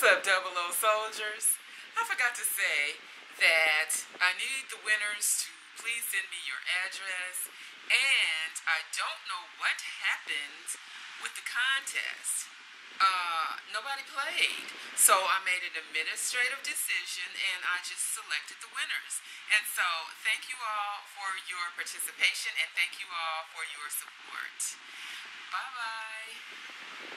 What's up, Double O Soldiers? I forgot to say that I need the winners to please send me your address, and I don't know what happened with the contest. Nobody played. So I made an administrative decision and I just selected the winners. And so thank you all for your participation and thank you all for your support. Bye bye.